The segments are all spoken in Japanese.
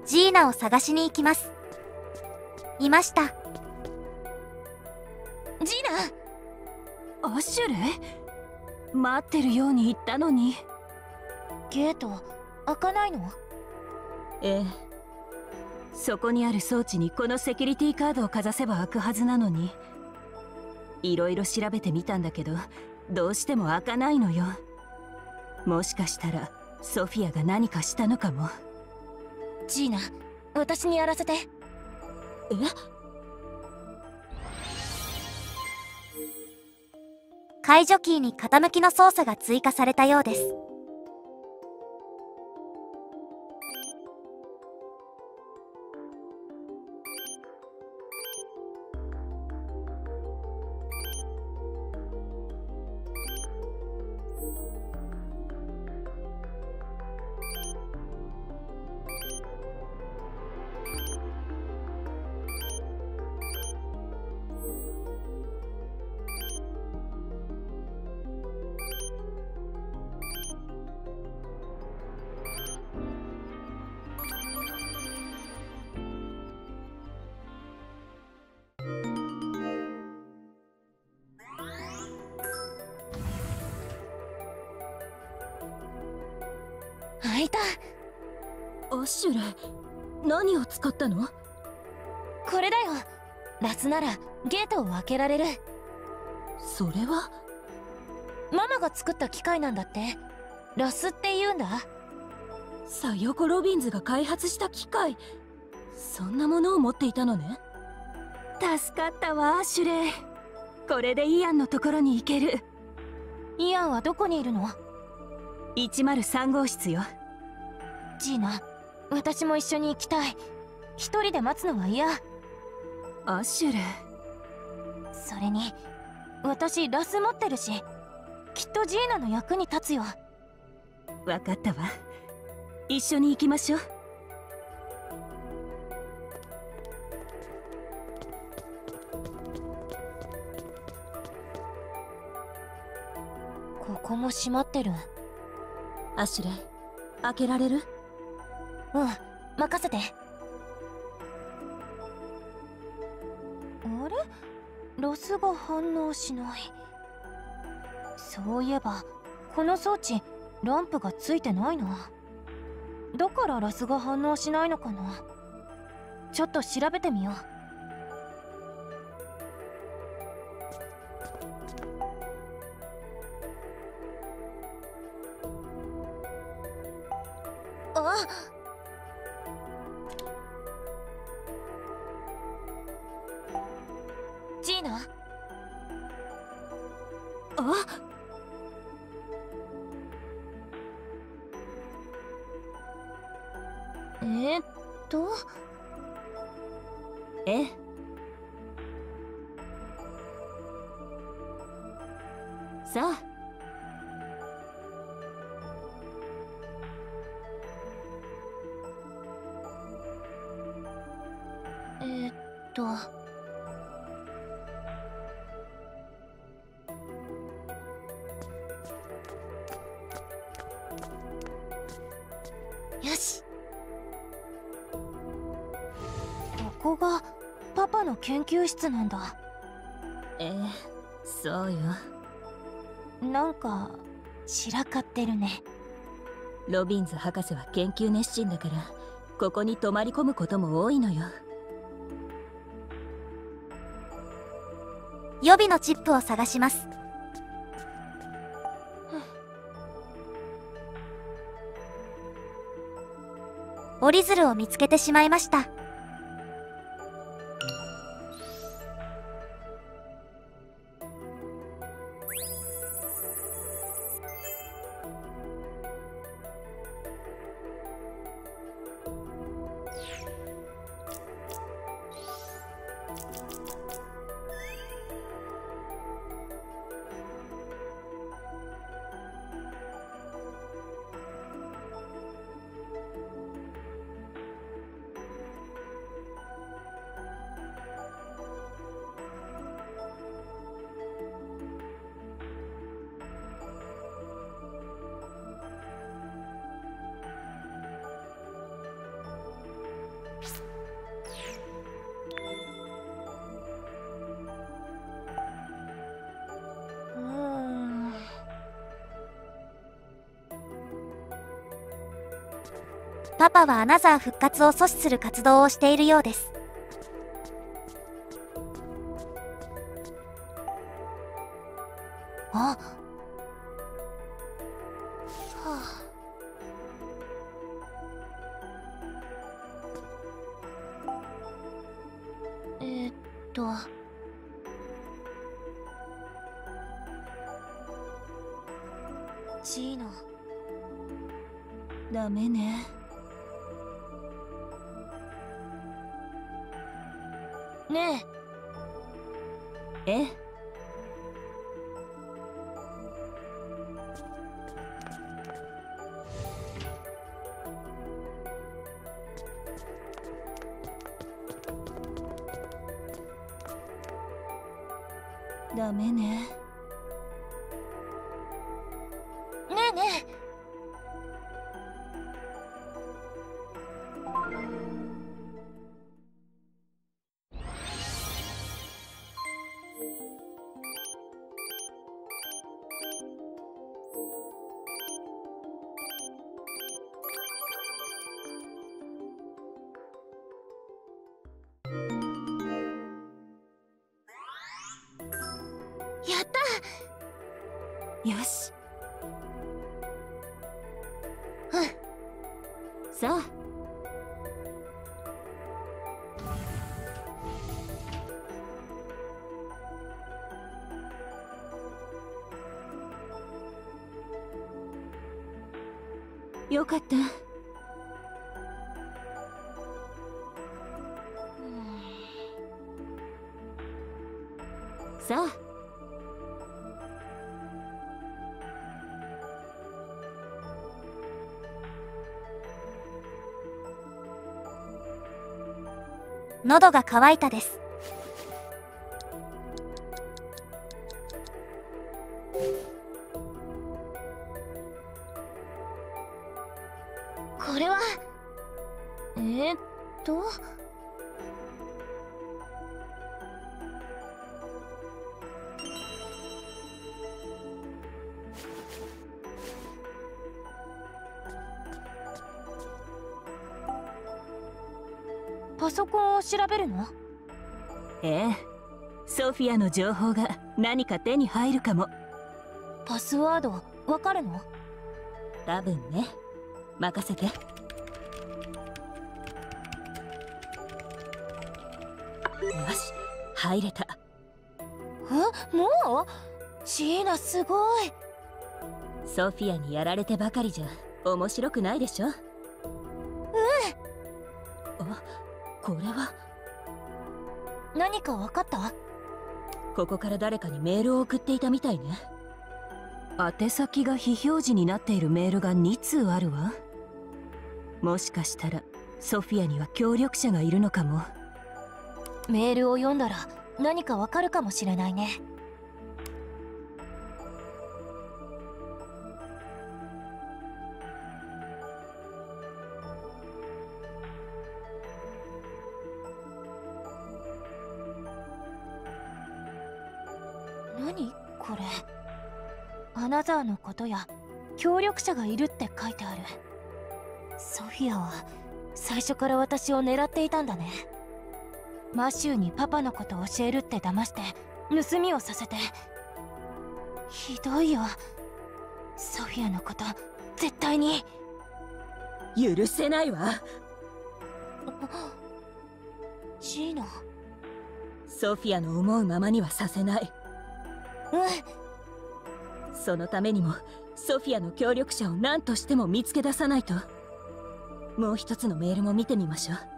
ジーナを探しに行きます。いました。 ジーナ。アシュレイ、待ってるように言ったのに。 ゲート開かないの？ ええ、そこにある装置にこのセキュリティカードをかざせば開くはずなのに。いろいろ調べてみたんだけど、どうしても開かないのよ。もしかしたらソフィアが何かしたのかも。 ジーナ、私にやらせて。 え？ 解除キーに傾きの操作が追加されたようです。 開いた。 アシュレイ、何を使ったの？ これだよ。ラスならゲートを開けられる。 それはママが作った機械なんだって。ラスって言うんだ。 サヨコ・ロビンズが開発した機械。そんなものを持っていたのね。助かったわ、アシュレイ。これでイアンのところに行ける。 イアンはどこにいるの ？103号室よ。 ジーナ、私も一緒に行きたい。一人で待つのは嫌。 アシュレイ。 それに私ラス持ってるし、きっとジーナの役に立つよ。 分かったわ。一緒に行きましょう。 ここも閉まってる。 アシュレイ、開けられる？ うん、任せて。あれ？ラスが反応しない。そういえばこの装置ランプがついてないな。だからラスが反応しないのかな。ちょっと調べてみよう。あ、ジーナ。 あ、 えーっとええ。さあ。 えーっとよし。ここがパパの研究室なんだ。 ええ、そうよ。 なんか散らかってるね。 ロビンズ博士は研究熱心だから、ここに泊まり込むことも多いのよ。 予備のチップを探します。折り鶴を見つけてしまいました。 パパはアナザー復活を阻止する活動をしているようです。 あ、はあ。ジーナ。 ダメね。 ねえ。え？ダメね。 ねえねえ。やった。 よし。 うん。 さあ。よかった。さあ。 喉が渇いたです。 これはパソコンを調べるの？ ええ、ソフィアの情報が何か手に入るかも。 パスワードわかるの？ 多分ね。任せて。よし、入れた。 もう？シーナすごい。 ソフィアにやられてばかりじゃ面白くないでしょ。あ、これは何か分かった？ ここから誰かにメールを送っていたみたいね。宛先が非表示になっているメールが2通あるわ。もしかしたらソフィアには協力者がいるのかも。 メールを読んだら何かわかるかもしれないね。何これ？アナザーのことや協力者がいるって書いてある。ソフィアは最初から私を狙っていたんだね。マシューにパパのことを教えるって騙して盗みをさせて。ひどいよ。ソフィアのこと絶対に許せないわ。 ジーナ。 ソフィアの思うままにはさせない。そのためにもソフィアの協力者を何としても見つけ出さないと。もう一つのメールも見てみましょう。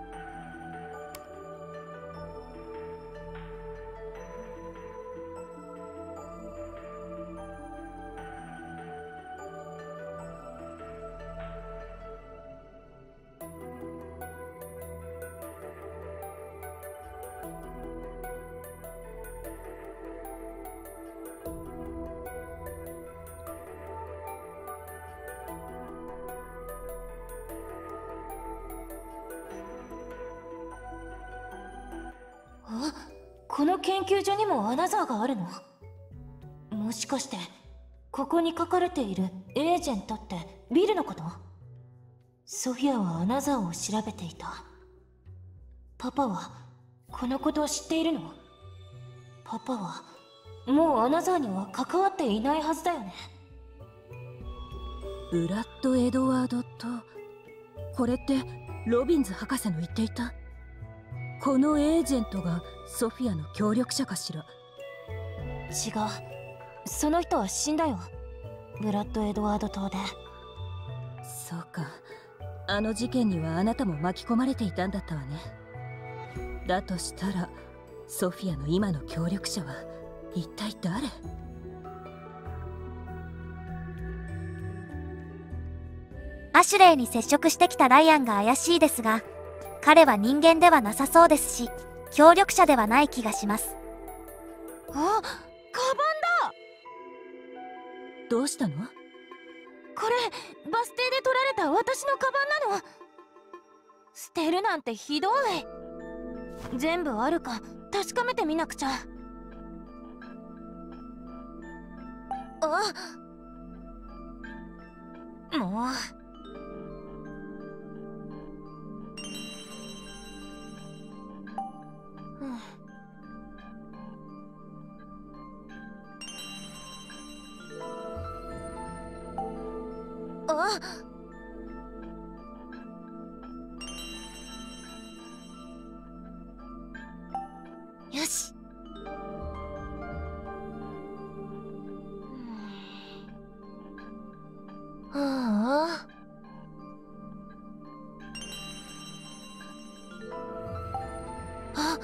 この研究所にもアナザーがあるの？もしかしてここに書かれているエージェントってビルのこと？ ソフィアはアナザーを調べていた。パパはこのことを知っているの？パパはもうアナザーには関わっていないはずだよね。 ブラッド・エドワードと、これってロビンズ博士の言っていたこのエージェントがソフィアの協力者かしら？ 違う、その人は死んだよ。ブラッド・エドワード島で。 そうか、あの事件にはあなたも巻き込まれていたんだったわね。だとしたらソフィアの今の協力者は一体誰？ アシュレイに接触してきたライアンが怪しいですが、彼は人間ではなさそうですし、協力者ではない気がします。 あ、カバンだ。 どうしたの？ これバス停で取られた私のカバンなの。捨てるなんてひどい。全部あるか確かめてみなくちゃ。もう。よし。ああ。あ。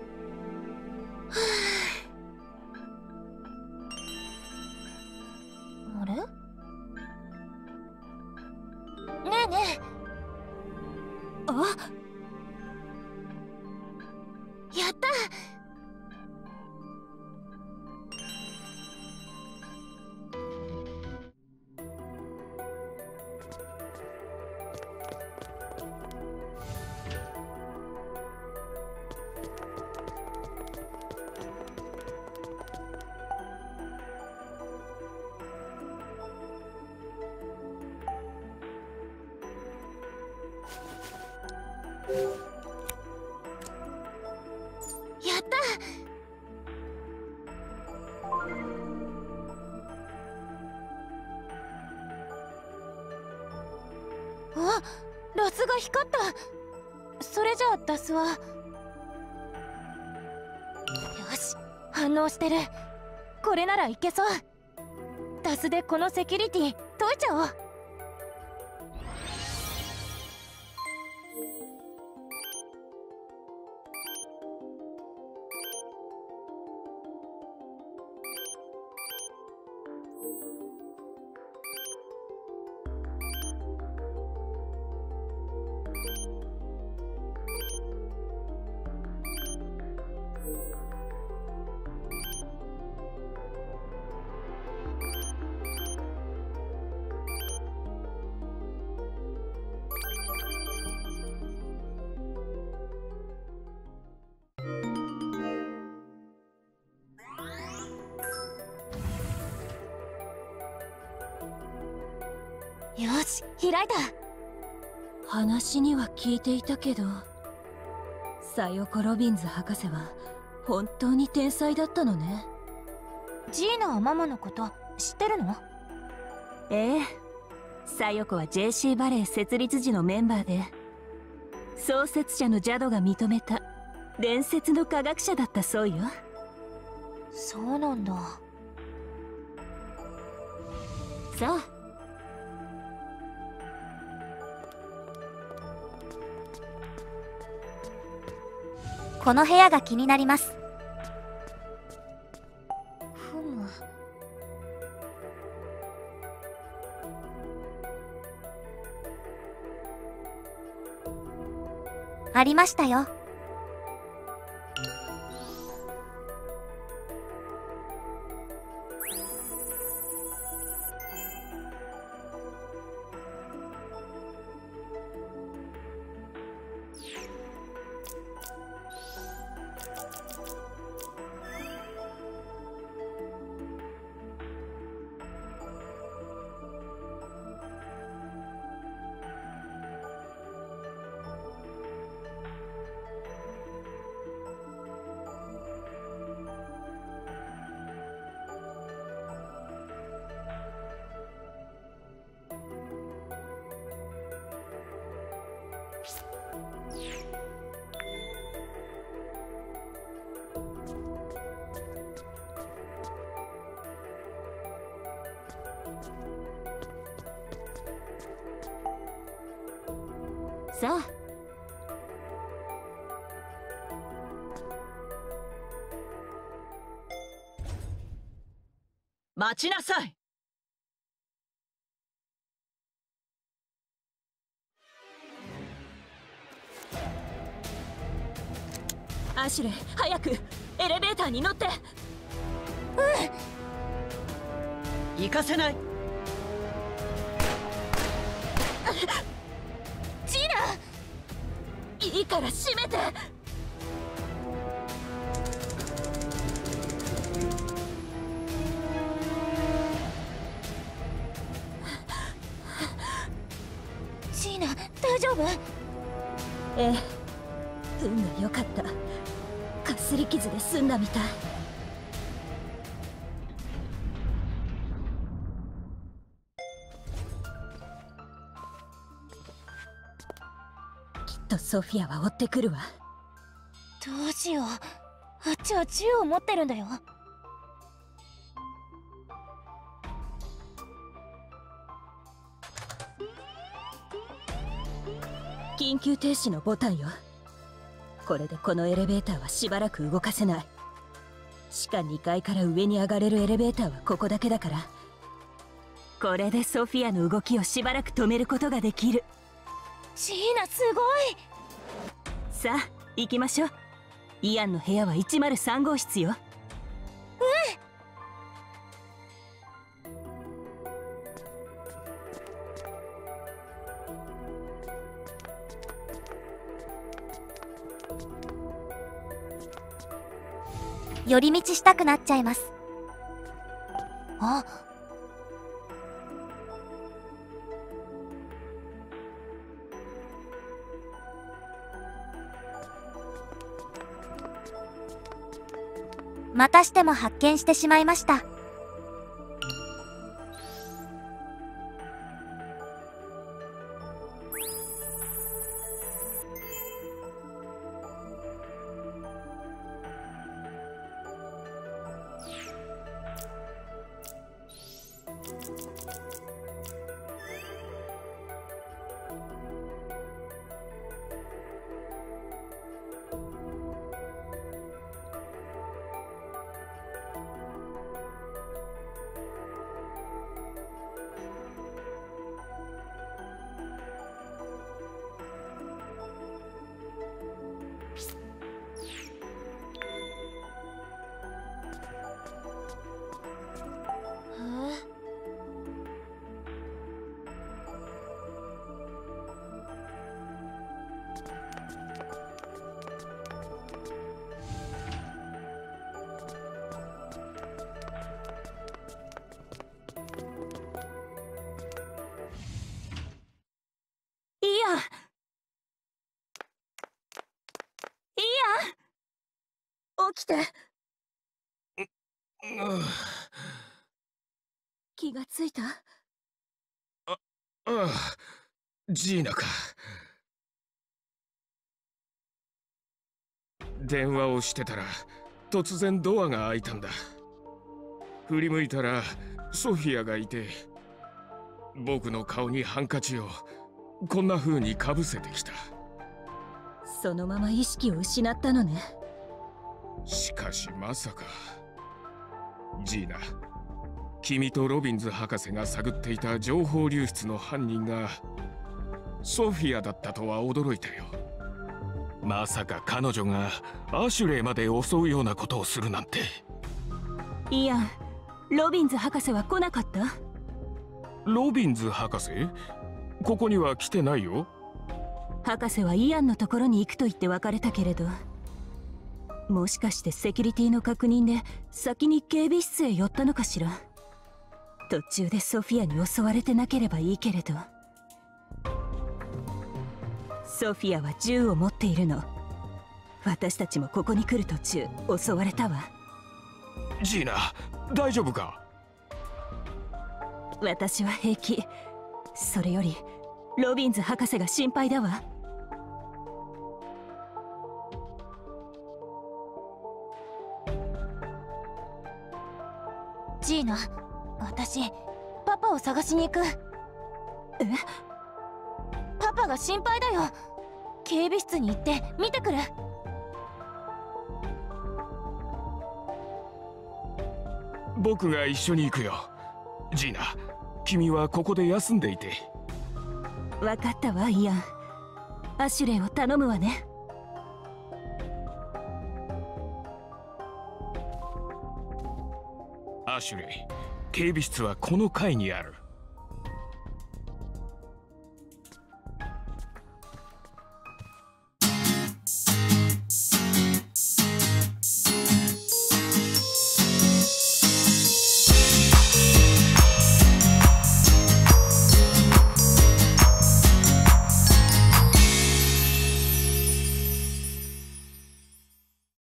あれ？ねえねえ。やった！やった！あ、ラスが光った。それじゃあダスは。よし、反応してる。これならいけそう。ダスでこのセキュリティ解いちゃおう。よし、開いた。 話には聞いていたけど、サヨコ・ロビンズ博士は本当に天才だったのね。 ジーナはママのこと知ってるの？ ええ、サヨコは JC バレエ設立時のメンバーで、創設者のジャドが認めた伝説の科学者だったそうよ。 そうなんだ。 さあ、 この部屋が気になります。 ふむ。 ありましたよ。 さあ。 待ちなさい。 アシュレイ、早くエレベーターに乗って。 行かせない。 ジーナ、 いいから閉めて。 ジーナ、大丈夫？ ええ、運が良かった。かすり傷で済んだみたい。きっとソフィアは追ってくるわ。 どうしよう、あっちは銃を持ってるんだよ。 緊急停止のボタンよ。これでこのエレベーターはしばらく動かせない。しか2階から上に上がれるエレベーターはここだけだから、これでソフィアの動きをしばらく止めることができる。 ジーナ、すごい。 さあ行きましょう。イアンの部屋は103号室よ。 寄り道したくなっちゃいます。 あ、 またしても発見してしまいました。 起きて。気がついた？ ああ、ジーナか。電話をしてたら突然ドアが開いたんだ。振り向いたらソフィアがいて、僕の顔にハンカチをこんな風にかぶせてきた。 そのまま意識を失ったのね。 しかしまさか。ジーナ、君とロビンズ博士が探っていた情報流出の犯人がソフィアだったとは驚いたよ。まさか彼女がアシュレイまで襲うようなことをするなんて。 イアン、ロビンズ博士は来なかった？ ロビンズ博士？ここには来てないよ。 博士はイアンのところに行くと言って別れたけれど、もしかしてセキュリティの確認で先に警備室へ寄ったのかしら。途中でソフィアに襲われてなければいいけれど。ソフィアは銃を持っているの。私たちもここに来る途中襲われたわ。 ジーナ、大丈夫か？ 私は平気。それよりロビンズ博士が心配だわ。 ジーナ、私パパを探しに行く。 え？ パパが心配だよ。 警備室に行って見てくる。 僕が一緒に行くよ。ジーナ、君はここで休んでいて。 分かったわイアン。アシュレイを頼むわね。 アシュレイ、警備室はこの階にある。